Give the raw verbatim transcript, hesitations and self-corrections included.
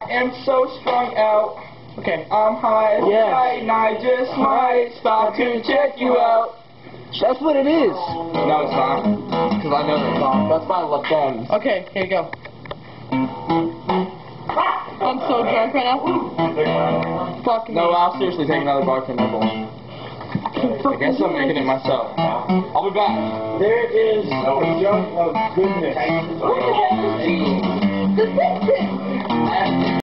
am so strung out. Okay. I'm high as Yes. night, and I just might stop to check you out. That's what it is. No, it's not. Because I know that song. That's by La Femmes. Okay, here you go. I'm so drunk right now. Fuck me. No, I'll seriously take another bartender bowl. I guess I'm making it myself. I'll be back. There is a junk of goodness. What the heck is cheese? The